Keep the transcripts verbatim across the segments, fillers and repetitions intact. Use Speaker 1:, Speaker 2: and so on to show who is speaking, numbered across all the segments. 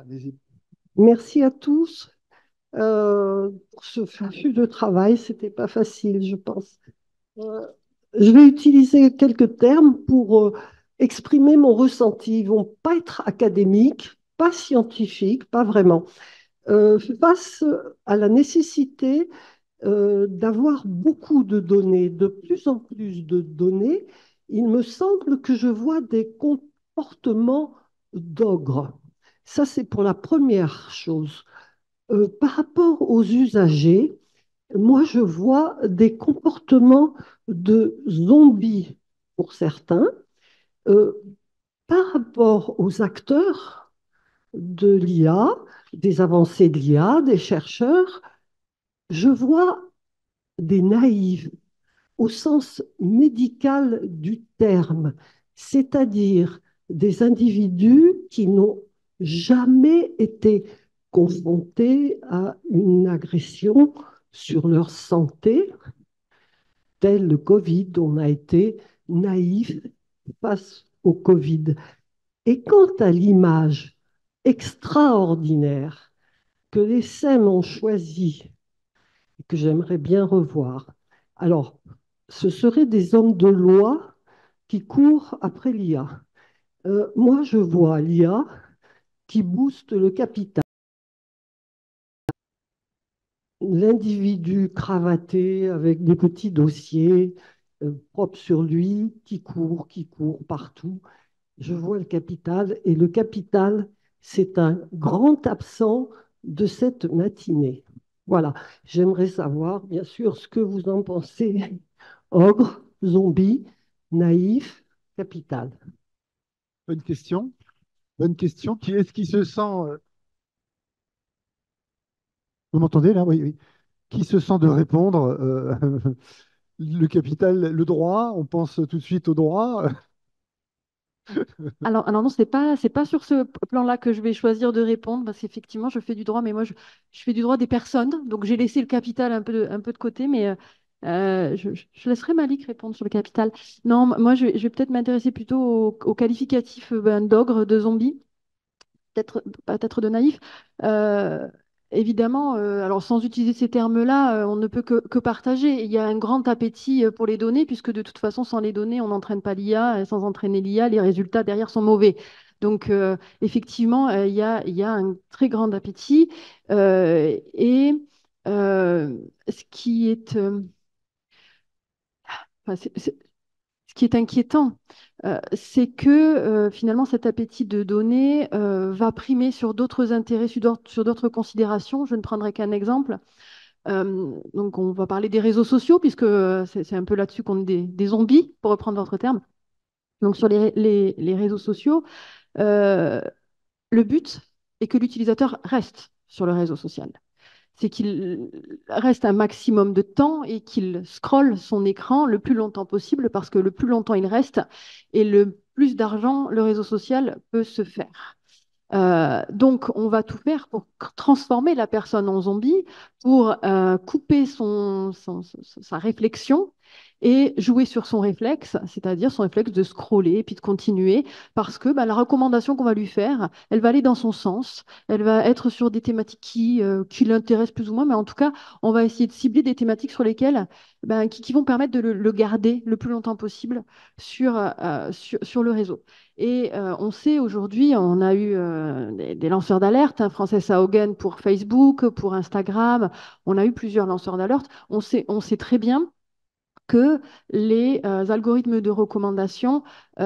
Speaker 1: Allez-y.
Speaker 2: Merci à tous euh, pour ce flux de travail. C'était pas facile, je pense. Euh, je vais utiliser quelques termes pour euh, exprimer mon ressenti. Ils vont pas être académiques, pas scientifiques, pas vraiment. Euh, face à la nécessité euh, d'avoir beaucoup de données, de plus en plus de données, il me semble que je vois des comportements d'ogre. Ça, c'est pour la première chose. Euh, par rapport aux usagers, moi, je vois des comportements de zombies pour certains. Euh, Par rapport aux acteurs de l'I A, des avancées de l'I A, des chercheurs, je vois des naïfs au sens médical du terme, c'est-à-dire des individus qui n'ont jamais été confrontés à une agression sur leur santé, tel le Covid. On a été naïf face au Covid. Et quant à l'image extraordinaire que les S E M ont choisie, et que j'aimerais bien revoir, alors, ce seraient des hommes de loi qui courent après l'I A. Euh, moi, je vois l'I A qui booste le capital. L'individu cravaté avec des petits dossiers euh, propres sur lui, qui court, qui court partout. Je vois le capital et le capital, c'est un grand absent de cette matinée. Voilà, j'aimerais savoir, bien sûr, ce que vous en pensez. Ogre, zombie, naïf, capital.
Speaker 1: Bonne question. Bonne question. Qui est-ce qui se sent, euh, vous m'entendez là? Oui, oui. Qui se sent de répondre? euh, le capital, le droit, on pense tout de suite au droit.
Speaker 3: Alors, alors non, c'est pas, c'est pas sur ce p- plan-là que je vais choisir de répondre, parce qu'effectivement, je fais du droit, mais moi, je, je fais du droit des personnes. Donc, j'ai laissé le capital un peu de, un peu de côté, mais euh, euh, je, je- je laisserai Malik répondre sur le capital. Non, m- moi, je, vais je vais peut-être m'intéresser plutôt au, au qualificatif euh, ben, d'ogre, de zombie, peut-être peut-être de naïf. Euh, Évidemment, euh, alors sans utiliser ces termes-là, euh, on ne peut que, que partager. Il y a un grand appétit euh, pour les données, puisque de toute façon, sans les données, on n'entraîne pas l'I A, et sans entraîner l'I A, les résultats derrière sont mauvais. Donc, euh, effectivement, euh, il y a, il y a un très grand appétit. Euh, et euh, ce qui est, euh, enfin, c'est- c'est- ce qui est inquiétant, euh, c'est que euh, finalement cet appétit de données euh, va primer sur d'autres intérêts, sur d'autres sur d'autres considérations. Je ne prendrai qu'un exemple. Euh, donc on va parler des réseaux sociaux, puisque euh, c'est c'est un peu là-dessus qu'on est des, des zombies, pour reprendre votre terme. Donc sur les, les- les réseaux sociaux, euh, le but est que l'utilisateur reste sur le réseau social, c'est qu'il reste un maximum de temps et qu'il scrolle son écran le plus longtemps possible, parce que le plus longtemps il reste et le plus d'argent le réseau social peut se faire. Euh, donc, on va tout faire pour transformer la personne en zombie, pour euh, couper son, son- son- sa réflexion et jouer sur son réflexe, c'est-à-dire son réflexe de scroller et puis de continuer, parce que bah, la recommandation qu'on va lui faire, elle va aller dans son sens, elle va être sur des thématiques qui, euh, qui l'intéressent plus ou moins, mais en tout cas, on va essayer de cibler des thématiques sur lesquelles, ben, qui, qui vont permettre de le, le garder le plus longtemps possible sur, euh, sur, sur le réseau. Et euh, on sait aujourd'hui, on a eu euh, des, des lanceurs d'alerte, hein, Frances Haugen pour Facebook, pour Instagram, on a eu plusieurs lanceurs d'alerte. On sait, on sait très bien que les euh, algorithmes de recommandation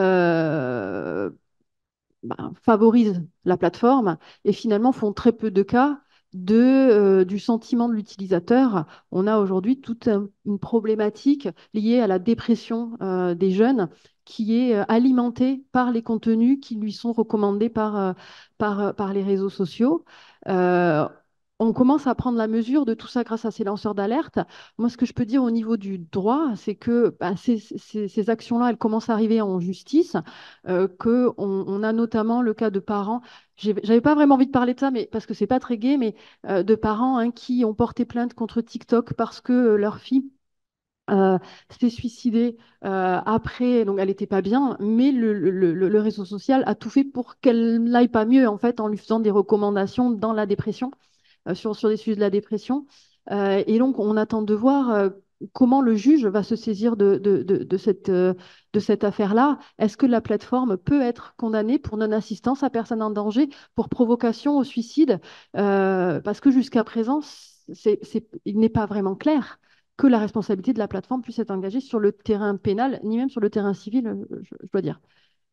Speaker 3: euh, ben, favorisent la plateforme et finalement font très peu de cas de, euh, du sentiment de l'utilisateur. On a aujourd'hui toute un- une problématique liée à la dépression euh, des jeunes, qui est euh, alimentée par les contenus qui lui sont recommandés par, euh, par, euh, par les réseaux sociaux. Euh, on commence à prendre la mesure de tout ça grâce à ces lanceurs d'alerte. Moi, ce que je peux dire au niveau du droit, c'est que ben, ces, ces- ces actions-là, elles commencent à arriver en justice, euh, que on, on a notamment le cas de parents. J'ai- J'avais pas vraiment envie de parler de ça, mais parce que c'est pas très gai, mais euh, de parents hein, qui ont porté plainte contre TikTok parce que euh, leur fille euh, s'est suicidée euh, après, donc elle n'était pas bien, mais le, le- le- le réseau social a tout fait pour qu'elle n'aille pas mieux, en fait, en lui faisant des recommandations dans la dépression, euh, sur, sur des sujets de la dépression. Euh, et donc, on attend de voir euh, comment le juge va se saisir de, de, de, de cette, euh, de cette affaire-là. Est-ce que la plateforme peut être condamnée pour non-assistance à personne en danger, pour provocation au suicide? Euh, parce que jusqu'à présent, c'est, c'est, il n'est pas vraiment clair que la responsabilité de la plateforme puisse être engagée sur le terrain pénal, ni même sur le terrain civil, euh, je, je dois dire.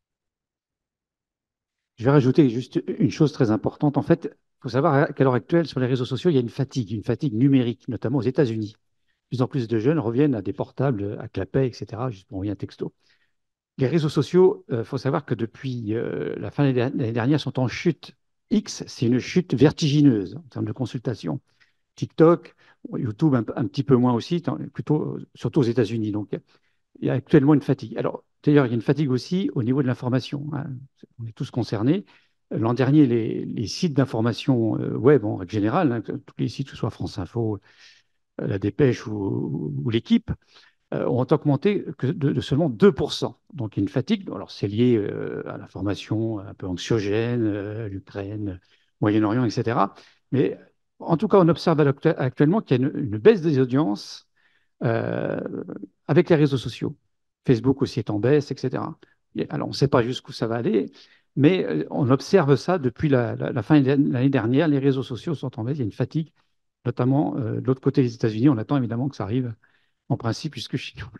Speaker 4: Je vais rajouter juste une chose très importante. En fait, il faut savoir qu'à l'heure actuelle, sur les réseaux sociaux, il y a une fatigue, une fatigue numérique, notamment aux États-Unis. De plus en plus de jeunes reviennent à des portables, à clapet, et cetera, juste pour envoyer un texto. Les réseaux sociaux, il euh, faut savoir que depuis euh, la fin de l'année dernière, sont en chute. X, c'est une chute vertigineuse en termes de consultation. TikTok, YouTube un, un petit peu moins aussi, plutôt, surtout aux États-Unis. Donc, il y a actuellement une fatigue. Alors, d'ailleurs, il y a une fatigue aussi au niveau de l'information, hein. On est tous concernés. L'an dernier, les, les sites d'information euh, web, en règle générale, hein, tous les sites, que ce soit France Info, euh, La Dépêche ou, ou l'Équipe, euh, ont augmenté que de, de seulement deux pour cent. Donc, il y a une fatigue. Alors, c'est lié euh, à l'information un peu anxiogène, euh, l'Ukraine, Moyen-Orient, et cetera. Mais en tout cas, on observe actuellement qu'il y a une, une baisse des audiences euh, avec les réseaux sociaux. Facebook aussi est en baisse, et cetera. Et alors, on ne sait pas jusqu'où ça va aller, mais euh, on observe ça depuis la, la, la fin de l'année dernière. Les réseaux sociaux sont en baisse, il y a une fatigue, notamment euh, de l'autre côté des États-Unis. On attend évidemment que ça arrive en principe, puisque chez nous,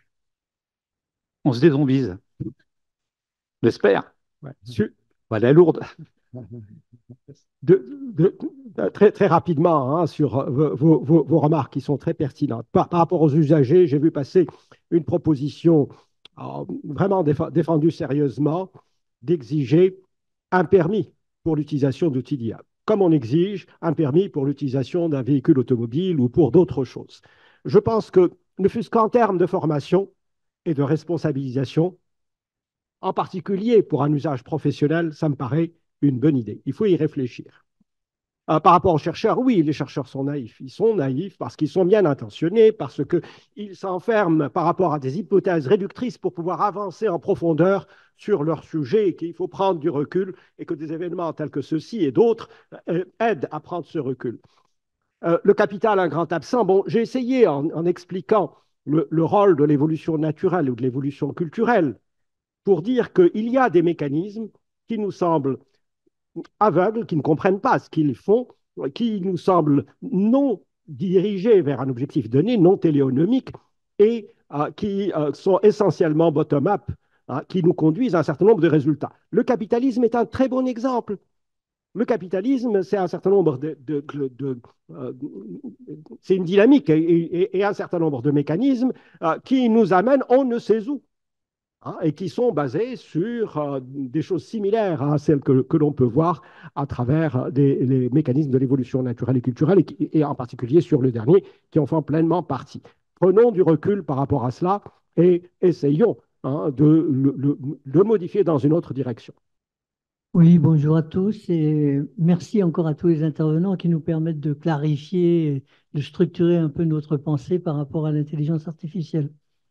Speaker 4: on se dézombise. J'espère.
Speaker 5: Ouais. Su- Voilà, lourde. De, de, de- très, très rapidement, hein, sur vos, vos, vos, remarques qui sont très pertinentes. Par, par rapport aux usagers, j'ai vu passer une proposition euh, vraiment déf- défendue sérieusement d'exiger un permis pour l'utilisation d'outils d'I A, comme on exige un permis pour l'utilisation d'un véhicule automobile ou pour d'autres choses. Je pense que, ne fût-ce qu'en termes de formation et de responsabilisation, en particulier pour un usage professionnel, ça me paraît une bonne idée. Il faut y réfléchir. Euh, par rapport aux chercheurs, oui, les chercheurs sont naïfs. Ils sont naïfs parce qu'ils sont bien intentionnés, parce qu'ils s'enferment par rapport à des hypothèses réductrices pour pouvoir avancer en profondeur sur leur sujet et qu'il faut prendre du recul et que des événements tels que ceux-ci et d'autres euh, aident à prendre ce recul. Euh, le capital, un grand absent. Bon, j'ai essayé en, en expliquant le, le rôle de l'évolution naturelle ou de l'évolution culturelle pour dire qu'il y a des mécanismes qui nous semblent aveugles, qui ne comprennent pas ce qu'ils font, qui nous semblent non dirigés vers un objectif donné, non téléonomique, et euh, qui euh, sont essentiellement bottom-up, hein, qui nous conduisent à un certain nombre de résultats. Le capitalisme est un très bon exemple. Le capitalisme, c'est un certain nombre de... de, de, de euh, c'est une dynamique et, et, et, un certain nombre de mécanismes euh, qui nous amènent on ne sait où. Hein, et qui sont basés sur euh, des choses similaires à celles que, que l'on peut voir à travers des, les mécanismes de l'évolution naturelle et culturelle, et, qui, et en particulier sur le dernier, qui en font pleinement partie. Prenons du recul par rapport à cela et essayons hein, de le, le, le modifier dans une autre direction.
Speaker 6: Oui, bonjour à tous et merci encore à tous les intervenants qui nous permettent de clarifier, de structurer un peu notre pensée par rapport à l'intelligence artificielle.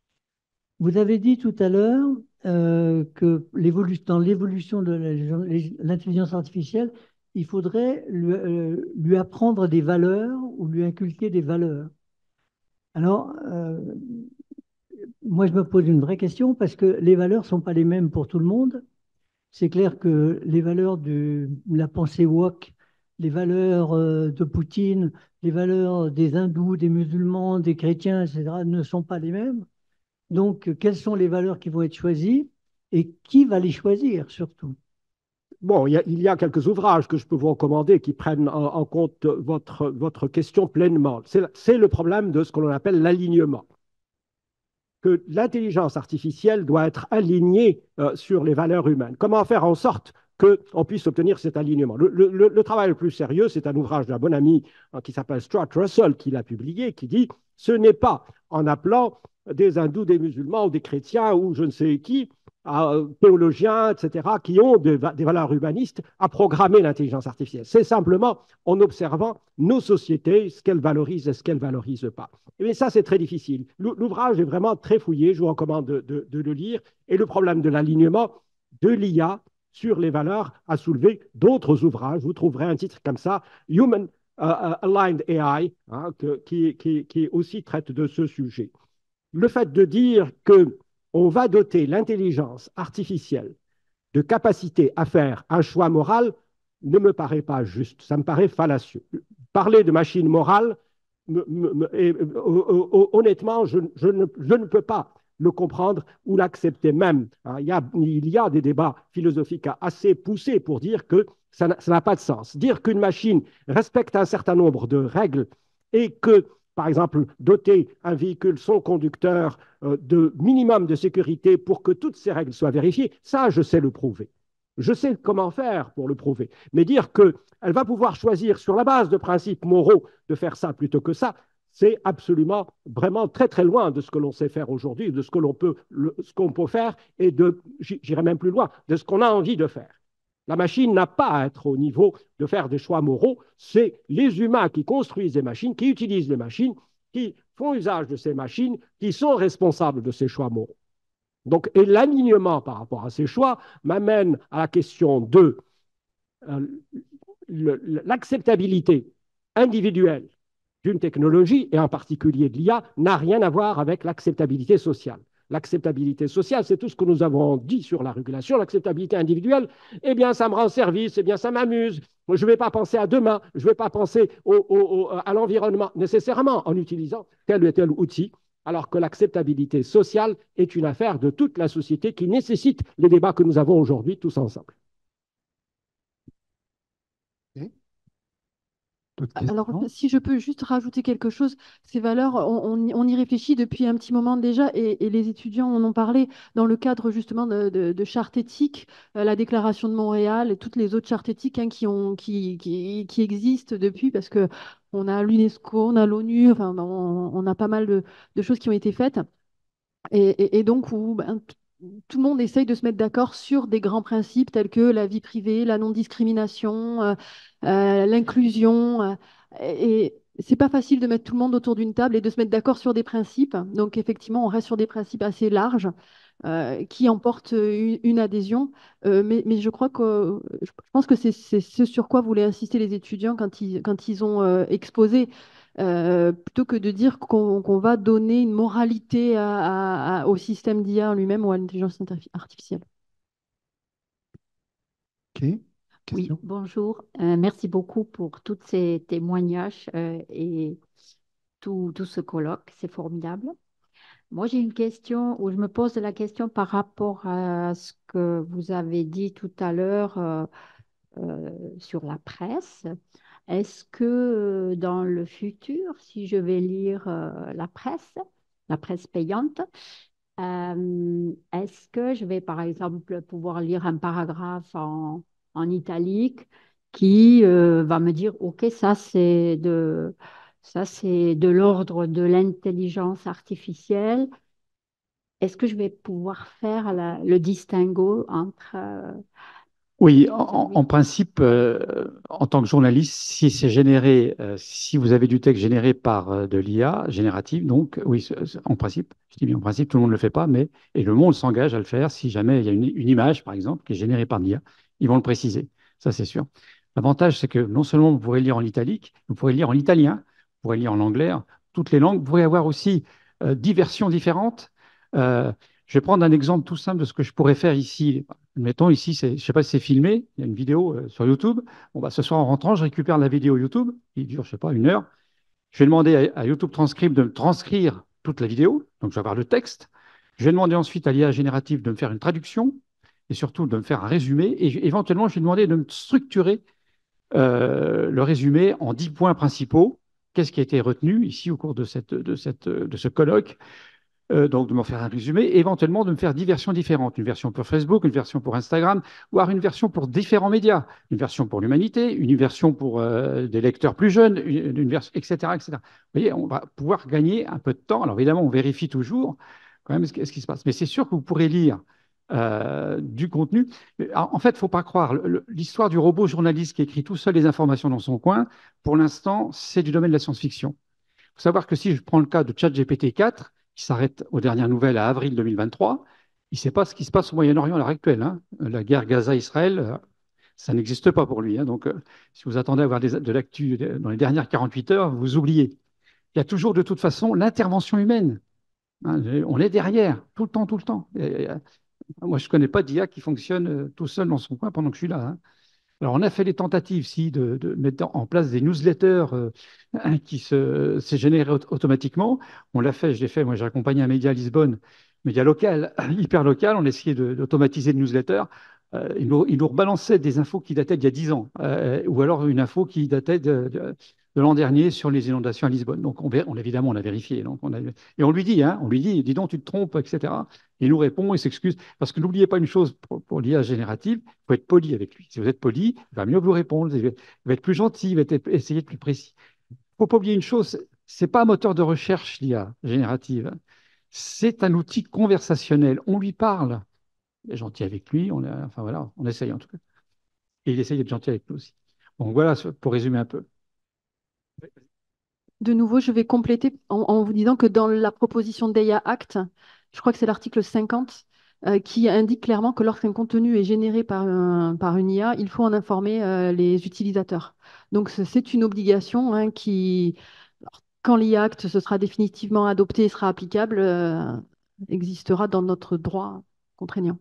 Speaker 6: Vous avez dit tout à l'heure euh, que dans l'évolution de l'intelligence artificielle, il faudrait lui, euh, lui apprendre des valeurs ou lui inculquer des valeurs. Alors, euh, moi, je me pose une vraie question parce que les valeurs ne sont pas les mêmes pour tout le monde. C'est clair que les valeurs de la pensée woke, les valeurs euh, de Poutine, les valeurs des hindous, des musulmans, des chrétiens, et cetera, ne sont pas les mêmes. Donc, quelles sont les valeurs qui vont être choisies et qui va les choisir surtout?
Speaker 5: Bon, il y, a, il y a quelques ouvrages que je peux vous recommander qui prennent en, en compte votre, votre question pleinement. C'est le problème de ce que l'on appelle l'alignement. Que l'intelligence artificielle doit être alignée euh, sur les valeurs humaines. Comment faire en sorte qu'on puisse obtenir cet alignement? Le, le, le travail le plus sérieux, c'est un ouvrage d'un bon ami hein, qui s'appelle Stuart Russell, qui l'a publié, qui dit « Ce n'est pas en appelant des hindous, des musulmans ou des chrétiens ou je ne sais qui euh, théologiens, et cetera, qui ont de, des valeurs humanistes à programmer l'intelligence artificielle. C'est simplement en observant nos sociétés, ce qu'elles valorisent et ce qu'elles ne valorisent pas. Et ça, c'est très difficile. L'ouvrage est vraiment très fouillé, je vous recommande de, de, de le lire. Et le problème de l'alignement de l'I A sur les valeurs a soulevé d'autres ouvrages. Vous trouverez un titre comme ça, Human uh, Aligned A I, hein, que, qui, qui, qui aussi traite de ce sujet. Le fait de dire qu'on va doter l'intelligence artificielle de capacité à faire un choix moral ne me paraît pas juste, ça me paraît fallacieux. Parler de machine morale, me, me, me, et, honnêtement, je, je, ne, je ne peux pas le comprendre ou l'accepter même. Hein, il, y a, il y a des débats philosophiques assez poussés pour dire que ça n'a pas de sens. Dire qu'une machine respecte un certain nombre de règles et que, par exemple, doter un véhicule, son conducteur, euh, de minimum de sécurité pour que toutes ces règles soient vérifiées, ça, je sais le prouver. Je sais comment faire pour le prouver. Mais dire qu'elle va pouvoir choisir sur la base de principes moraux de faire ça plutôt que ça, c'est absolument, vraiment très, très loin de ce que l'on sait faire aujourd'hui, de ce que l'on peut, le, ce qu'on peut faire et de, j'irai même plus loin, de ce qu'on a envie de faire. La machine n'a pas à être au niveau de faire des choix moraux, c'est les humains qui construisent les machines, qui utilisent les machines, qui font usage de ces machines, qui sont responsables de ces choix moraux. Donc, et l'alignement par rapport à ces choix m'amène à la question de euh, l'acceptabilité individuelle d'une technologie, et en particulier de l'I A, n'a rien à voir avec l'acceptabilité sociale. L'acceptabilité sociale, c'est tout ce que nous avons dit sur la régulation. L'acceptabilité individuelle, eh bien, ça me rend service, eh bien, ça m'amuse. Je ne vais pas penser à demain, je ne vais pas penser au, au, au, à l'environnement nécessairement en utilisant tel ou tel outil, alors que l'acceptabilité sociale est une affaire de toute la société qui nécessite les débats que nous avons aujourd'hui tous ensemble.
Speaker 3: Alors, si je peux juste rajouter quelque chose, ces valeurs, on, on, on y réfléchit depuis un petit moment déjà et, et les étudiants en ont parlé dans le cadre justement de, de, de chartes éthiques, euh, la Déclaration de Montréal et toutes les autres chartes éthiques hein, qui, ont, qui, qui, qui existent depuis parce que on a l'UNESCO, on a l'ONU, enfin, on, on a pas mal de, de choses qui ont été faites. Et, et, et donc, où, ben, tout le monde essaye de se mettre d'accord sur des grands principes tels que la vie privée, la non-discrimination, euh, euh, l'inclusion. Euh, et c'est pas facile de mettre tout le monde autour d'une table et de se mettre d'accord sur des principes. Donc effectivement, on reste sur des principes assez larges euh, qui emportent une, une adhésion. Euh, mais, mais je crois que je pense que c'est ce sur quoi voulaient insister les étudiants quand ils, quand ils ont euh, exposé. Euh, plutôt que de dire qu'on qu'on va donner une moralité à, à, à, au système d'I A lui-même ou à l'intelligence artificielle.
Speaker 1: Ok.
Speaker 7: Oui, bonjour. Euh, merci beaucoup pour tous ces témoignages euh, et tout, tout ce colloque. C'est formidable. Moi, j'ai une question où je me pose la question par rapport à ce que vous avez dit tout à l'heure euh, euh, sur la presse. Est-ce que euh, dans le futur, si je vais lire euh, la presse, la presse payante, euh, est-ce que je vais par exemple pouvoir lire un paragraphe en, en italique qui euh, va me dire, OK, ça c'est de, ça c'est de l'ordre de l'intelligence artificielle. Est-ce que je vais pouvoir faire la- le distinguo entre... euh,
Speaker 4: Oui, en, en principe, euh, en tant que journaliste, si c'est généré, euh, si vous avez du texte généré par euh, de l'I A générative, donc oui, c'est- c'est- en principe, je dis bien en principe, tout le monde ne le fait pas, mais et le monde s'engage à le faire si jamais il y a une, une image, par exemple, qui est générée par l'I A, ils vont le préciser, ça c'est sûr. L'avantage, c'est que non seulement vous pourrez lire en italique, vous pourrez lire en italien, vous pourrez lire en anglais, toutes les langues, vous pourrez avoir aussi euh, dix versions différentes. Euh, je vais prendre un exemple tout simple de ce que je pourrais faire ici. Mettons ici, c'est- je ne sais pas si c'est filmé, il y a une vidéo euh, sur YouTube. Bon, bah, ce soir en rentrant, je récupère la vidéo YouTube, qui dure, je ne sais pas, une heure. Je vais demander à, à YouTube Transcript de me transcrire toute la vidéo, donc je vais avoir le texte. Je vais demander ensuite à l'I A générative de me faire une traduction et surtout de me faire un résumé. Et je- éventuellement, je vais demander de me structurer euh, le résumé en dix points principaux. Qu'est-ce qui a été retenu ici au cours de, cette, de, cette, de ce colloque? Euh, donc de m'en faire un résumé, et éventuellement de me faire dix versions différentes, une version pour Facebook, une version pour Instagram, voire une version pour différents médias, une version pour l'humanité, une version pour euh, des lecteurs plus jeunes, une, une version, et cetera, et cetera. Vous voyez, on va pouvoir gagner un peu de temps. Alors évidemment, on vérifie toujours quand même ce, ce qui se passe. Mais c'est sûr que vous pourrez lire euh, du contenu. En en fait, il ne faut pas croire, le- l'histoire du robot journaliste qui écrit tout seul les informations dans son coin, pour l'instant, c'est du domaine de la science-fiction. Il faut savoir que si je prends le cas de ChatGPT quatre, qui s'arrête aux dernières nouvelles à avril deux mille vingt-trois, il ne sait pas ce qui se passe au Moyen-Orient à l'heure actuelle, hein. La guerre Gaza-Israël, euh, ça n'existe pas pour lui, hein. Donc, euh, si vous attendez à avoir des- de l'actu dans les dernières quarante-huit heures, vous oubliez. Il y a toujours de toute façon l'intervention humaine, hein. On est derrière, tout le temps, tout le temps. Et, euh, moi, je ne connais pas d'I A qui fonctionne euh, tout seul dans son coin pendant que je suis là, hein. Alors, on a fait des tentatives, si, de, de mettre en place des newsletters euh, qui se, se génèrent aut- automatiquement. On l'a fait, je l'ai fait. Moi, j'ai accompagné un média à Lisbonne, média local, hyper local. On essayait de- d'automatiser le newsletter. Euh, il nous, il nous rebalançait des infos qui dataient d'il y a dix ans, euh, ou alors une info qui datait de, de- de l'an dernier sur les inondations à Lisbonne. Donc, on, vé- on- évidemment, on a vérifié. Donc on a- et on lui dit, hein, on lui dit, dis donc, tu te trompes, et cetera. Il nous répond, il s'excuse. Parce que n'oubliez pas une chose pour, pour l'I A générative, il faut être poli avec lui. Si vous êtes poli, il va mieux vous répondre, il va, il va être plus gentil, il va être, essayer de plus précis. Il ne faut pas oublier une chose, c'est pas un moteur de recherche, l'I A générative. C'est un outil conversationnel. On lui parle. Il est gentil avec lui, on, a- enfin voilà, on essaye en tout cas. Et il essaye d'être gentil avec nous aussi. Donc voilà, pour résumer un peu.
Speaker 3: De nouveau, je vais compléter en, en vous disant que dans la proposition d'E I A Act, je crois que c'est l'article cinquante, euh, qui indique clairement que lorsqu'un contenu est généré par, un- par une I A, il faut en informer euh, les utilisateurs. Donc c'est c'est une obligation, hein, qui, alors, quand l'I A Act se sera définitivement adopté et sera applicable, euh, existera dans notre droit contraignant.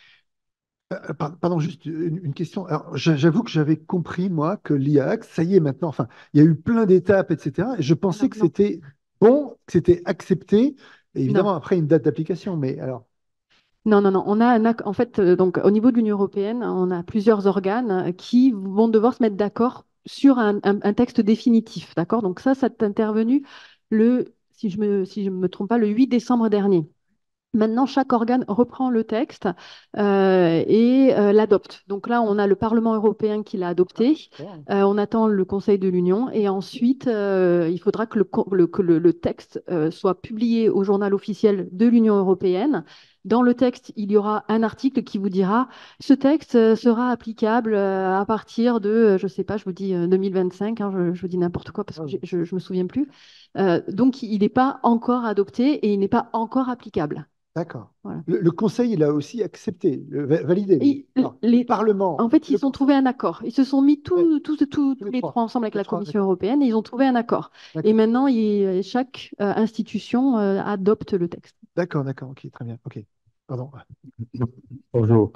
Speaker 1: Euh, par- Pardon, juste une, une question. Alors, j'a- j'avoue que j'avais compris, moi, que l'I A X, ça y est maintenant, enfin, il y a eu plein d'étapes, et cetera. Et je pensais
Speaker 3: Alors,
Speaker 1: que
Speaker 3: non,
Speaker 1: c'était bon, que c'était accepté, et
Speaker 3: non.
Speaker 1: évidemment, après, une date d'application. Mais alors,
Speaker 3: Non, non, non. On a un ac- en fait, euh, donc, au niveau de l'Union européenne, on a plusieurs organes euh, qui vont devoir se mettre d'accord sur un, un- un texte définitif. D'accord? Donc, ça, ça est intervenu le, si je me, si je me trompe pas, le huit décembre dernier. Maintenant, chaque organe reprend le texte euh, et euh, l'adopte. Donc là, on a le Parlement européen qui l'a adopté. Euh, on attend le Conseil de l'Union et ensuite, euh, il faudra que le, co- le- que le- le texte euh, soit publié au journal officiel de l'Union européenne. Dans le texte, il y aura un article qui vous dira ce texte euh, sera applicable euh, à partir de, euh, je ne sais pas, je vous dis euh, deux mille vingt-cinq, hein, je, je vous dis n'importe quoi parce que j'ai- je ne me souviens plus. Euh, donc, il n'est pas encore adopté et il n'est pas encore applicable.
Speaker 1: d'accord.
Speaker 3: Voilà.
Speaker 1: Le, le Conseil, il a aussi accepté, le- va- validé. lui.
Speaker 3: Et
Speaker 1: Alors, le
Speaker 3: les,
Speaker 1: Parlement,
Speaker 3: en fait,
Speaker 1: le
Speaker 3: ils ont
Speaker 1: Conseil,
Speaker 3: trouvé un accord. Ils se sont mis
Speaker 1: ouais,
Speaker 3: tous, tous, tous, tous
Speaker 1: tous les
Speaker 3: les
Speaker 1: trois.
Speaker 3: trois ensemble avec
Speaker 1: Les
Speaker 3: la
Speaker 1: trois,
Speaker 3: Commission
Speaker 1: d'accord.
Speaker 3: européenne et ils ont trouvé un accord. Et
Speaker 1: D'accord,
Speaker 3: maintenant, il- chaque euh, institution euh, adopte le texte.
Speaker 1: d'accord, d'accord, ok, très bien. Ok, pardon.
Speaker 8: Bonjour.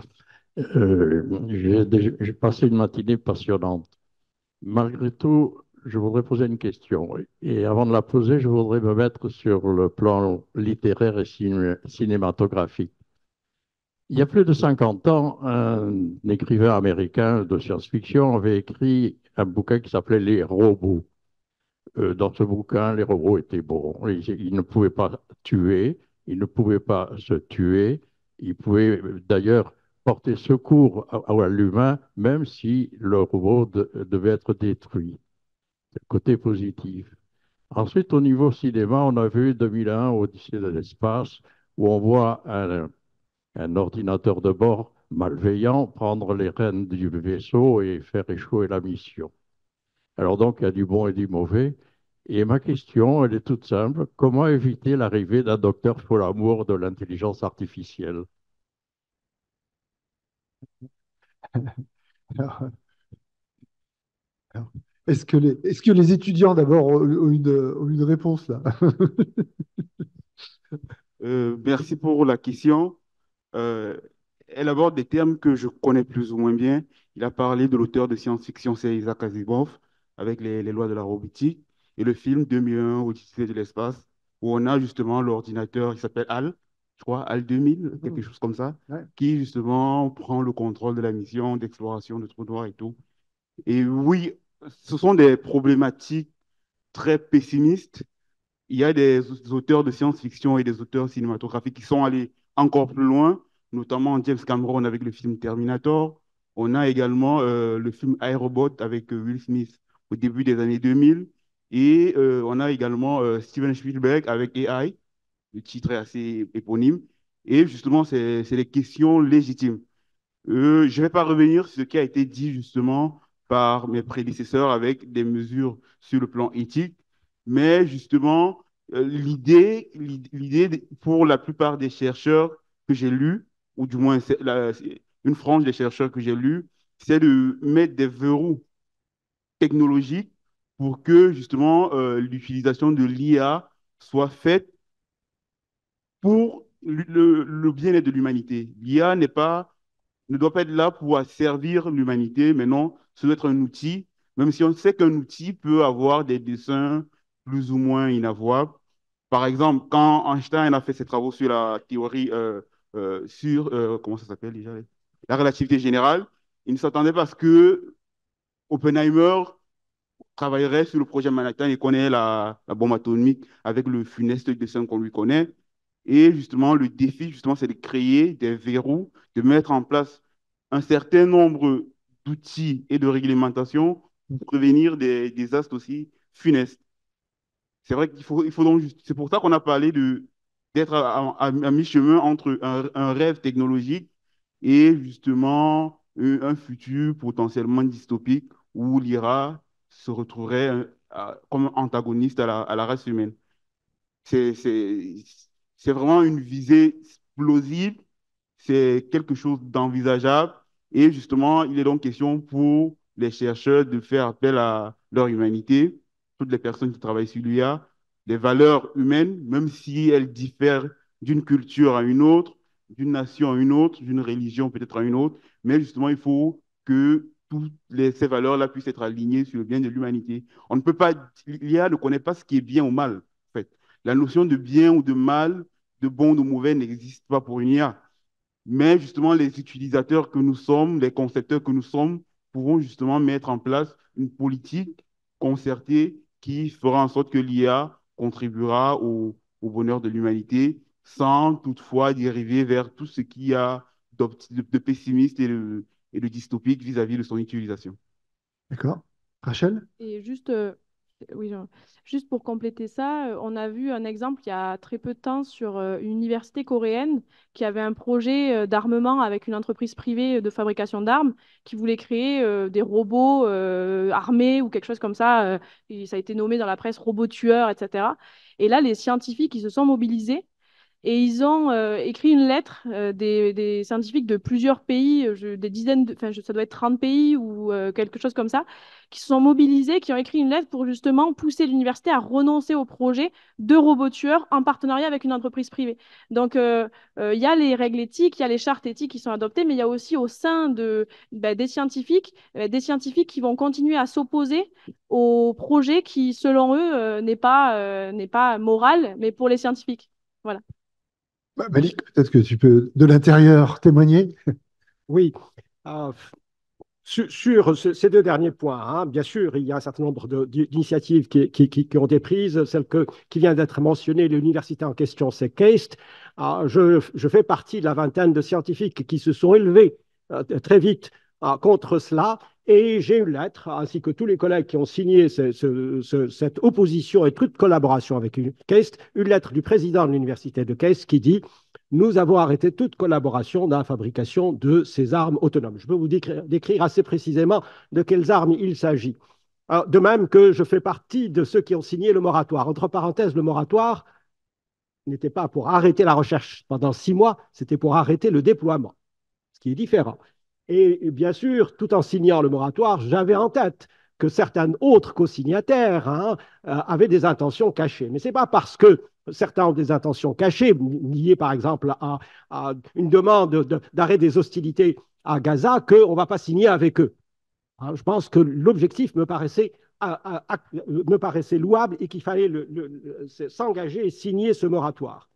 Speaker 8: Euh, j'ai déjà- j'ai passé une matinée passionnante. Malgré tout, je voudrais poser une question. Et avant de la poser, je voudrais me mettre sur le plan littéraire et ciné- cinématographique. Il y a plus de cinquante ans, un écrivain américain de science-fiction avait écrit un bouquin qui s'appelait Les robots. Euh, dans ce bouquin, les robots étaient bons. Ils, ils ne pouvaient pas tuer, ils ne pouvaient pas se tuer, ils pouvaient euh, d'ailleurs porter secours à, à l'humain, même si le robot de- devait être détruit. C'est le côté positif. Ensuite, au niveau cinéma, on a vu deux mille un, Odyssée de l'espace, où on voit un, un ordinateur de bord malveillant prendre les rênes du vaisseau et faire échouer la mission. Alors donc, il y a du bon et du mauvais. Et ma question, elle est toute simple. Comment éviter l'arrivée d'un docteur Folamour de l'intelligence artificielle?
Speaker 1: Alors, alors, est-ce que les, est-ce que les étudiants d'abord ont, ont une, ont une réponse là?
Speaker 9: Euh, merci pour la question. Euh, Elle aborde des termes que je connais plus ou moins bien. Il a parlé de l'auteur de science-fiction, c'est Isaac Asimov, avec les, les lois de la robotique, et le film deux mille un, Odyssée de l'espace, où on a justement l'ordinateur qui s'appelle HAL, je crois, HAL deux mille, quelque chose comme ça,
Speaker 1: Ouais.
Speaker 9: qui justement prend le contrôle de la mission d'exploration de trous noirs et tout. Et oui, ce sont des problématiques très pessimistes. Il y a des auteurs de science-fiction et des auteurs cinématographiques qui sont allés encore plus loin, notamment James Cameron avec le film Terminator. On a également euh, le film iRobot avec euh, Will Smith au début des années deux mille. Et euh, on a également euh, Steven Spielberg avec A I. Le titre est assez éponyme. Et justement, c'est c'est des questions légitimes. Euh, je ne vais pas revenir sur ce qui a été dit justement par mes prédécesseurs avec des mesures sur le plan éthique, mais justement, euh, l'idée, l'idée de- pour la plupart des chercheurs que j'ai lus, ou du moins c'est la- c'est une frange des chercheurs que j'ai lus, c'est de mettre des verrous technologiques pour que justement euh, l'utilisation de l'I A soit faite pour le, le- le bien-être de l'humanité. L'I A n'est pas ne doit pas être là pour servir l'humanité, mais non, ça doit être un outil, même si on sait qu'un outil peut avoir des dessins plus ou moins inavouables. Par exemple, quand Einstein a fait ses travaux sur la théorie, euh, euh, sur, euh, comment ça s'appelle déjà, la relativité générale, il ne s'attendait pas à ce que Oppenheimer travaillerait sur le projet Manhattan et connaît la, la bombe atomique avec le funeste dessin qu'on lui connaît. Et justement, le défi, justement, c'est de créer des verrous, de mettre en place un certain nombre d'outils et de réglementations pour prévenir des désastres aussi funestes. C'est vrai qu'il faut, il faut donc juste, c'est pour ça qu'on a parlé de d'être à, à- à mi-chemin entre un, un rêve technologique et justement un, un futur potentiellement dystopique où l'I A se retrouverait euh, à- comme antagoniste à la, à la race humaine. C'est, c'est, c'est vraiment une visée plausible, c'est quelque chose d'envisageable. Et justement, il est donc question pour les chercheurs de faire appel à leur humanité, toutes les personnes qui travaillent sur l'I A, les valeurs humaines, même si elles diffèrent d'une culture à une autre, d'une nation à une autre, d'une religion peut-être à une autre. Mais justement, il faut que toutes les- ces valeurs-là puissent être alignées sur le bien de l'humanité. On ne peut pas, l'I A ne connaît pas ce qui est bien ou mal, en fait. La notion de bien ou de mal, de bon ou de mauvais n'existe pas pour une I A. Mais justement, les utilisateurs que nous sommes, les concepteurs que nous sommes, pourront justement mettre en place une politique concertée qui fera en sorte que l'I A contribuera au, au bonheur de l'humanité sans toutefois dériver vers tout ce qu'il y a d'opti- de, de pessimiste et de, et de dystopique vis-à-vis de son utilisation.
Speaker 1: D'accord. Rachel?
Speaker 3: Et juste, euh, oui, genre, juste pour compléter ça, euh, on a vu un exemple il y a très peu de temps sur euh, une université coréenne qui avait un projet euh, d'armement avec une entreprise privée de fabrication d'armes qui voulait créer euh, des robots euh, armés ou quelque chose comme ça. Euh, et ça a été nommé dans la presse robot tueur, et cetera. Et là, les scientifiques, ils se sont mobilisés et ils ont euh, écrit une lettre, euh, des, des scientifiques de plusieurs pays, euh, je- des dizaines, de, enfin, je- ça doit être trente pays ou euh, quelque chose comme ça, qui se sont mobilisés, qui ont écrit une lettre pour justement pousser l'université à renoncer au projet de robots tueurs en partenariat avec une entreprise privée. Donc, euh, euh, il y a les règles éthiques, il y a les chartes éthiques qui sont adoptées, mais il y a aussi au sein de, bah, des scientifiques, euh, des scientifiques qui vont continuer à s'opposer au projet qui, selon eux, euh, n'est pas, euh, n'est pas moral, mais pour les scientifiques. Voilà.
Speaker 1: Bah, Malik, peut-être que tu peux de l'intérieur témoigner.
Speaker 5: Oui. Euh, Sur, sur ce- ces deux derniers points, hein, bien sûr, il y a un certain nombre de- d'initiatives qui, qui- qui- qui ont été prises. Celle que, qui vient d'être mentionnée, l'université en question, c'est KAIST. Ah, je, je fais partie de la vingtaine de scientifiques qui se sont élevés euh, très vite ah, contre cela. Et j'ai une lettre, ainsi que tous les collègues qui ont signé ce- ce- ce- cette opposition et toute collaboration avec une- KAIST, une lettre du président de l'université de KAIST qui dit nous avons arrêté toute collaboration dans la fabrication de ces armes autonomes. Je peux vous décrire, décrire assez précisément de quelles armes il s'agit. Alors, de même que je fais partie de ceux qui ont signé le moratoire. Entre parenthèses, le moratoire n'était pas pour arrêter la recherche pendant six mois, c'était pour arrêter le déploiement, ce qui est différent. Et bien sûr, tout en signant le moratoire, j'avais en tête que certains autres co-signataires hein, euh, avaient des intentions cachées. Mais ce n'est pas parce que certains ont des intentions cachées, liées par exemple à, à une demande de, d'arrêt des hostilités à Gaza, qu'on ne va pas signer avec eux. Hein, je pense que l'objectif me paraissait, à, à, à, me paraissait louable et qu'il fallait le, le, le, s'engager et signer ce moratoire.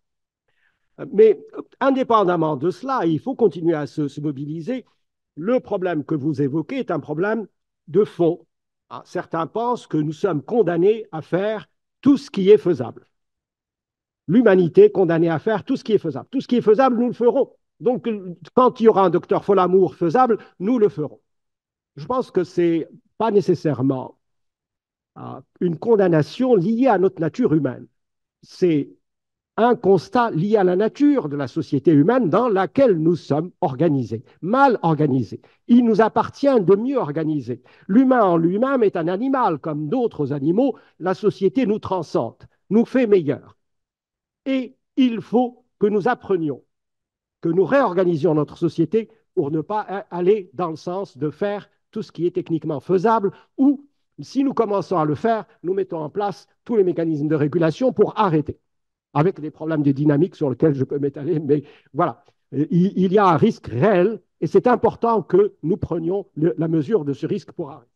Speaker 5: Mais indépendamment de cela, il faut continuer à se, se mobiliser. Le problème que vous évoquez est un problème de fond. Ah, certains pensent que nous sommes condamnés à faire tout ce qui est faisable. L'humanité est condamnée à faire tout ce qui est faisable. Tout ce qui est faisable, nous le ferons. Donc, quand il y aura un docteur Folamour faisable, nous le ferons. Je pense que ce n'est pas nécessairement uh, une condamnation liée à notre nature humaine. C'est un constat lié à la nature de la société humaine dans laquelle nous sommes organisés, mal organisés. Il nous appartient de mieux organiser. L'humain en lui-même est un animal, comme d'autres animaux. La société nous transcende, nous fait meilleurs. Et il faut que nous apprenions, que nous réorganisions notre société pour ne pas aller dans le sens de faire tout ce qui est techniquement faisable, ou si nous commençons à le faire, nous mettons en place tous les mécanismes de régulation pour arrêter, avec des problèmes de dynamique sur lesquels je peux m'étaler, mais voilà, il, il y a un risque réel et c'est important que nous prenions le, la mesure de ce risque pour arrêter.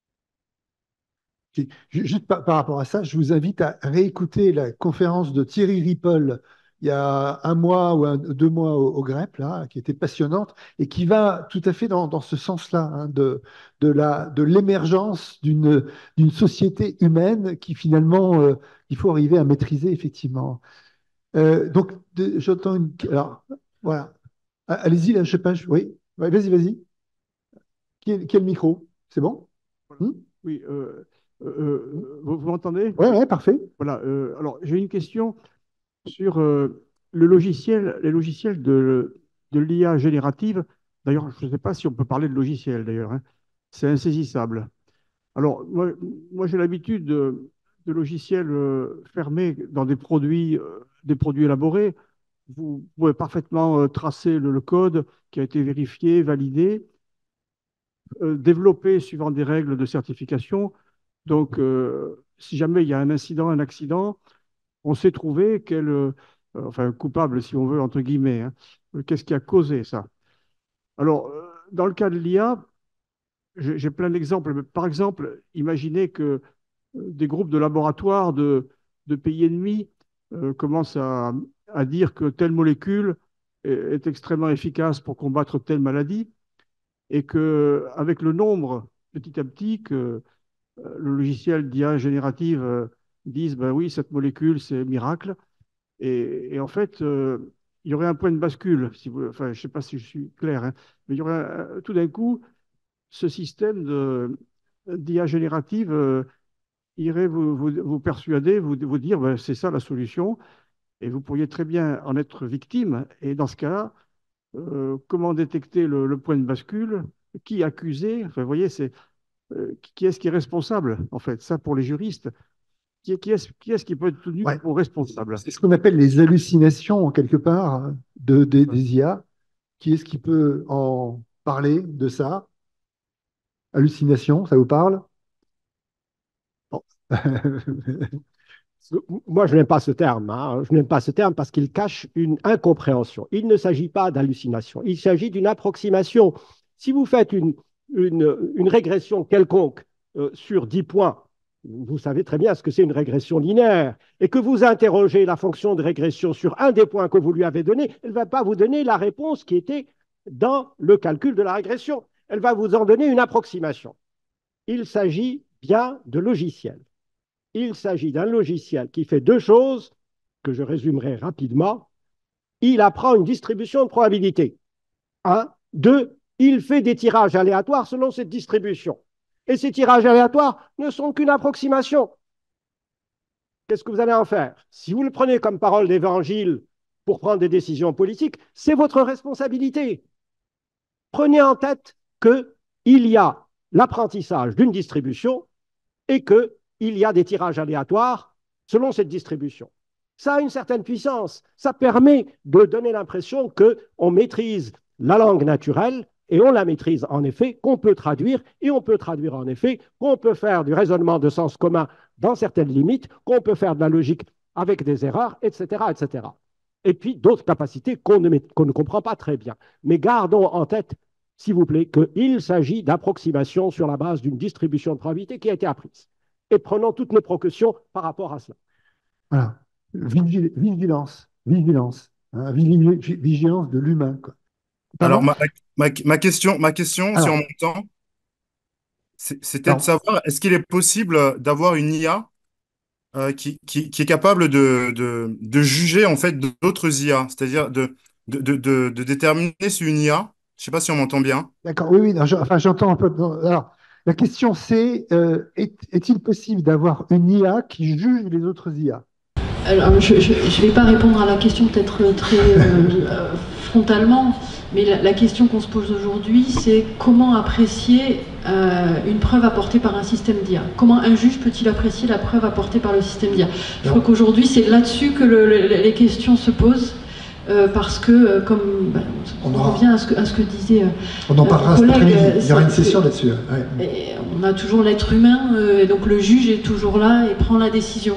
Speaker 1: Juste par, par rapport à ça, je vous invite à réécouter la conférence de Thierry Ripoll il y a un mois ou un, deux mois au, au GREP, là, qui était passionnante et qui va tout à fait dans, dans ce sens-là, hein, de, de la, de l'émergence d'une, d'une société humaine qui finalement, euh, il faut arriver à maîtriser effectivement. Euh, donc, de, j'entends une... Alors, voilà. Allez-y, là, je sais pas. Je, oui, ouais, vas-y, vas-y. Qui est, qui est le micro? C'est bon?
Speaker 10: Voilà. Hmm oui, euh, euh, vous, vous m'entendez?
Speaker 1: Oui, ouais, parfait.
Speaker 10: Voilà. Euh, alors, j'ai une question sur euh, le logiciel, les logiciels de, de l'I A générative. D'ailleurs, je ne sais pas si on peut parler de logiciel, d'ailleurs, hein. C'est insaisissable. Alors, moi, moi j'ai l'habitude de, de logiciels euh, fermés dans des produits, euh, des produits élaborés. Vous pouvez parfaitement euh, tracer le, le code qui a été vérifié, validé, euh, développé suivant des règles de certification. Donc, euh, si jamais il y a un incident, un accident, on sait trouver quel, euh, enfin, coupable, si on veut, entre guillemets, hein. Qu'est-ce qui a causé ça? Alors, euh, dans le cas de l'I A, j'ai plein d'exemples. Par exemple, imaginez que des groupes de laboratoires de, de pays ennemis euh, commencent à, à dire que telle molécule est, est extrêmement efficace pour combattre telle maladie et qu'avec le nombre, petit à petit, que euh, le logiciel d'I A générative euh, dise ben oui, cette molécule, c'est miracle. Et, et en fait, euh, il y aurait un point de bascule. Si vous, enfin, je ne sais pas si je suis clair, hein, mais il y aurait un, tout d'un coup ce système de, d'I A générative euh, irait vous, vous, vous persuader, vous, vous dire ben, c'est ça la solution, et vous pourriez très bien en être victime. Et dans ce cas-là, euh, comment détecter le, le point de bascule? Qui accuser? Enfin, vous voyez, c'est euh, qui est-ce qui est responsable, en fait? Ça, pour les juristes, qui, qui est-ce qui, est qui peut être tenu
Speaker 1: ouais.
Speaker 10: pour responsable?
Speaker 1: C'est ce qu'on appelle les hallucinations, quelque part, de, de, des I A. Qui est-ce qui peut en parler de ça? Hallucination, ça vous parle? Bon.
Speaker 5: Moi, je n'aime pas ce terme. Hein. Je n'aime pas ce terme parce qu'il cache une incompréhension. Il ne s'agit pas d'hallucination. Il s'agit d'une approximation. Si vous faites une, une, une régression quelconque euh, sur dix points, vous savez très bien ce que c'est une régression linéaire, et que vous interrogez la fonction de régression sur un des points que vous lui avez donné, elle ne va pas vous donner la réponse qui était dans le calcul de la régression. Elle va vous en donner une approximation. Il s'agit bien de logiciels. Il s'agit d'un logiciel qui fait deux choses, que je résumerai rapidement. Il apprend une distribution de probabilité. Un. Deux, il fait des tirages aléatoires selon cette distribution. Et ces tirages aléatoires ne sont qu'une approximation. Qu'est-ce que vous allez en faire? Si vous le prenez comme parole d'évangile pour prendre des décisions politiques, c'est votre responsabilité. Prenez en tête qu'il y a l'apprentissage d'une distribution et qu'il y a des tirages aléatoires selon cette distribution. Ça a une certaine puissance. Ça permet de donner l'impression qu'on maîtrise la langue naturelle, et on la maîtrise en effet, qu'on peut traduire, et on peut traduire en effet, qu'on peut faire du raisonnement de sens commun dans certaines limites, qu'on peut faire de la logique avec des erreurs, et cetera, et cetera. Et puis d'autres capacités qu'on ne, qu'on ne comprend pas très bien. Mais gardons en tête, s'il vous plaît, qu'il s'agit d'approximation sur la base d'une distribution de probabilité qui a été apprise. Et prenons toutes nos précautions par rapport à cela.
Speaker 1: Voilà. Vigilance, vigilance, hein, vigilance de l'humain, quoi.
Speaker 11: Alors, ma, ma, ma question, ma question
Speaker 1: Alors,
Speaker 11: si on m'entend, c'était de savoir, est-ce qu'il est possible d'avoir une I A euh, qui, qui, qui est capable de, de, de juger en fait d'autres I A, c'est-à-dire de, de, de, de, de déterminer si une I A, je ne sais pas si on m'entend bien.
Speaker 1: D'accord, oui, oui, non, je, enfin j'entends un peu. Alors, la question c'est, euh, est, est-il possible d'avoir une I A qui juge les autres I A?
Speaker 3: Alors, je ne vais pas répondre à la question peut-être très euh, frontalement, mais la, la question qu'on se pose aujourd'hui, c'est comment apprécier euh, une preuve apportée par un système d'I A. Comment un juge peut-il apprécier la preuve apportée par le système d'I A? Je crois qu'aujourd'hui, c'est là-dessus que le, le, les questions se posent. Euh, parce que, euh, comme bah, on, on aura, revient à ce que, à ce que disait. Euh,
Speaker 1: on en parlera cet après-midi. Il y aura une session là-dessus.
Speaker 3: Ouais. On a toujours l'être humain, euh, et donc le juge est toujours là et prend la décision.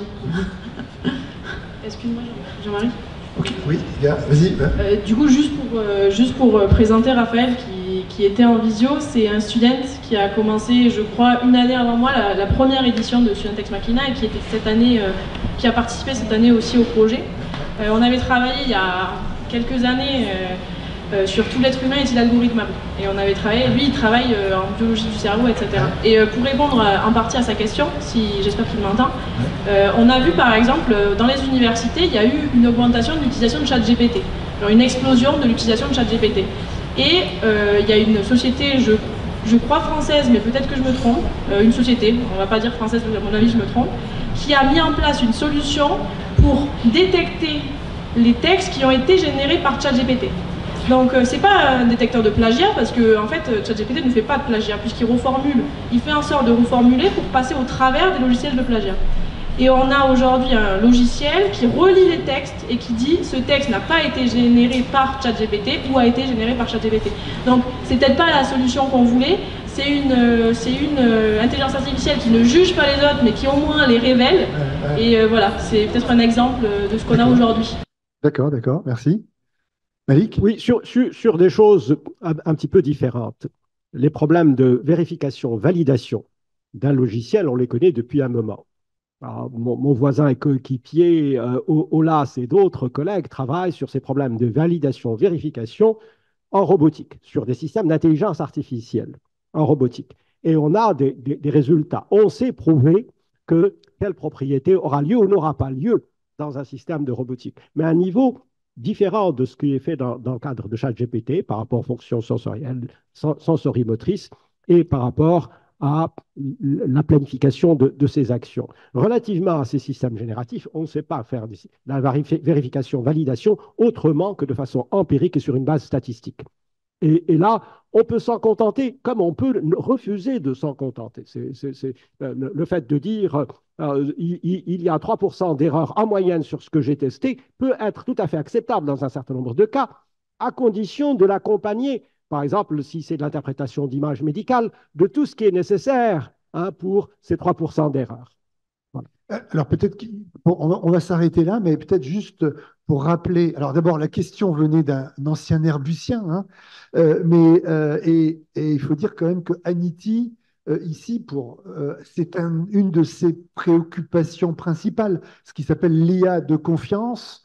Speaker 12: Excuse-moi, Jean-Marie.
Speaker 1: Ok, oui, vas-y.
Speaker 12: Euh, du coup, juste pour, euh, juste pour présenter Raphaël, qui, qui était en visio, c'est un student qui a commencé, je crois, une année avant moi, la, la première édition de Student Ex Machina, et qui était cette année, euh, qui a participé cette année aussi au projet. Euh, on avait travaillé il y a quelques années euh, euh, sur tout l'être humain est-il algorithmable. Et on avait travaillé, lui il travaille euh, en biologie du cerveau, et cetera. Et euh, pour répondre euh, en partie à sa question, si j'espère qu'il m'entend, euh, on a vu par exemple dans les universités, il y a eu une augmentation de l'utilisation de ChatGPT, genre une explosion de l'utilisation de ChatGPT. Et euh, il y a une société, je, je crois française, mais peut-être que je me trompe, euh, une société, on va pas dire française, à mon avis je me trompe, qui a mis en place une solution pour détecter les textes qui ont été générés par ChatGPT. Donc euh, c'est pas un détecteur de plagiat parce que en fait ChatGPT ne fait pas de plagiat puisqu'il reformule, il fait en sorte de reformuler pour passer au travers des logiciels de plagiat. Et on a aujourd'hui un logiciel qui relie les textes et qui dit ce texte n'a pas été généré par ChatGPT ou a été généré par ChatGPT. Donc c'est peut-être pas la solution qu'on voulait. C'est une, c'est une euh, intelligence artificielle qui ne juge pas les autres, mais qui au moins les révèle. Ouais, ouais. Et euh, voilà, c'est peut-être un exemple de ce qu'on a aujourd'hui.
Speaker 1: D'accord, d'accord, merci. Malik?
Speaker 5: Oui, sur, sur, sur des choses un, un petit peu différentes. Les problèmes de vérification, validation d'un logiciel, on les connaît depuis un moment. Alors, mon, mon voisin et coéquipier, euh, Olas et d'autres collègues travaillent sur ces problèmes de validation, vérification en robotique, sur des systèmes d'intelligence artificielle en robotique. Et on a des, des, des résultats. On sait prouver que telle propriété aura lieu ou n'aura pas lieu dans un système de robotique. Mais à un niveau différent de ce qui est fait dans, dans le cadre de ChatGPT par rapport aux fonctions sensorielles, sensorimotrices et par rapport à la planification de, de ces actions. Relativement à ces systèmes génératifs, on ne sait pas faire des, la vérification, validation autrement que de façon empirique et sur une base statistique. Et, et là, on peut s'en contenter comme on peut refuser de s'en contenter. C'est, c'est, c'est, euh, le fait de dire euh, il, il y a trois pour cent d'erreurs en moyenne sur ce que j'ai testé peut être tout à fait acceptable dans un certain nombre de cas, à condition de l'accompagner, par exemple, si c'est de l'interprétation d'images médicales, de tout ce qui est nécessaire hein, pour ces trois pour cent d'erreurs.
Speaker 1: Voilà. Alors peut-être qu'on va, on va s'arrêter là, mais peut-être juste pour rappeler. Alors d'abord, la question venait d'un ancien Airbusien, hein, euh, mais euh, et, et il faut dire quand même que Anity, euh, ici, pour euh, c'est un, une de ses préoccupations principales, ce qui s'appelle l'I A de confiance.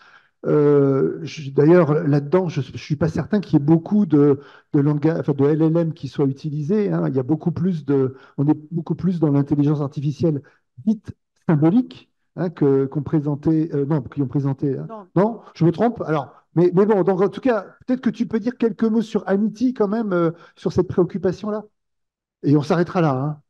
Speaker 1: Euh, D'ailleurs, là-dedans, je ne suis pas certain qu'il y ait beaucoup de, de, langage, enfin, de L L M qui soient utilisés. Hein. Il y a beaucoup plus de, on est beaucoup plus dans l'intelligence artificielle dite symbolique hein, que, qu'on présentait, euh, non, qui ont présenté. Hein. Non. non, je me trompe. Alors, mais, mais bon, donc en tout cas, peut-être que tu peux dire quelques mots sur Anity quand même, euh, sur cette préoccupation-là. Et on s'arrêtera là. Hein.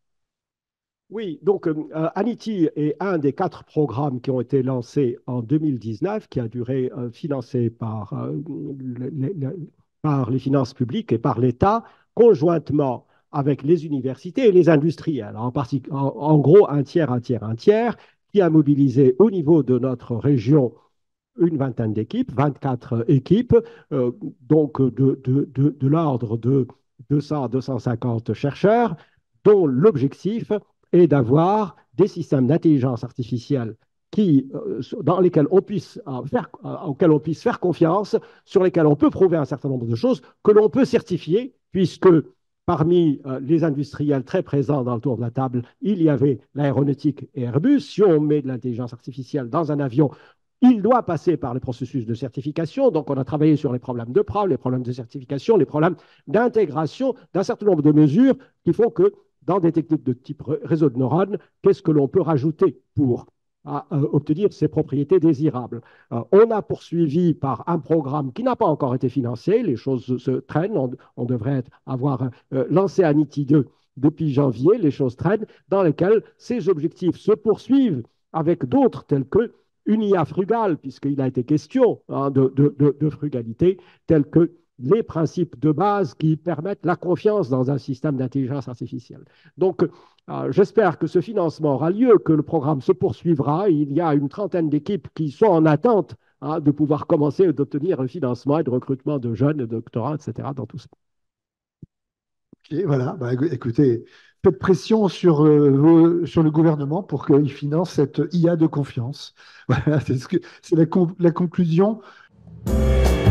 Speaker 5: Oui, donc euh, Anity est un des quatre programmes qui ont été lancés en deux mille dix-neuf, qui a duré euh, financé par, euh, les, les, par les finances publiques et par l'État, conjointement avec les universités et les industriels. En, partie, en, en gros, un tiers, un tiers, un tiers, qui a mobilisé au niveau de notre région une vingtaine d'équipes, vingt-quatre équipes, euh, donc de, de, de, de l'ordre de deux cents à deux cent cinquante chercheurs, dont l'objectif est d'avoir des systèmes d'intelligence artificielle qui, euh, dans lesquels on puisse euh, faire, euh, auxquels on puisse faire confiance, sur lesquels on peut prouver un certain nombre de choses, que l'on peut certifier, puisque parmi euh, les industriels très présents dans le tour de la table, il y avait l'aéronautique et Airbus. Si on met de l'intelligence artificielle dans un avion, il doit passer par les processus de certification. Donc, on a travaillé sur les problèmes de preuve, les problèmes de certification, les problèmes d'intégration d'un certain nombre de mesures qui font que dans des techniques de type réseau de neurones, qu'est-ce que l'on peut rajouter pour à, euh, obtenir ces propriétés désirables. Euh, on a poursuivi par un programme qui n'a pas encore été financé, les choses se traînent, on, on devrait avoir euh, lancé Anity deux depuis janvier, les choses traînent, dans lesquelles ces objectifs se poursuivent avec d'autres tels que une I A frugale, puisqu'il a été question hein, de, de, de, de frugalité, tels que les principes de base qui permettent la confiance dans un système d'intelligence artificielle. Donc, euh, j'espère que ce financement aura lieu, que le programme se poursuivra. Il y a une trentaine d'équipes qui sont en attente hein, de pouvoir commencer et d'obtenir un financement et de recrutement de jeunes, de doctorants, et cetera dans tout ça.
Speaker 1: Ok, voilà. Bah, écoutez, faites pression sur, euh, vos, sur le gouvernement pour qu'il finance cette I A de confiance. Voilà, c'est ce que, c'est la, con- la conclusion.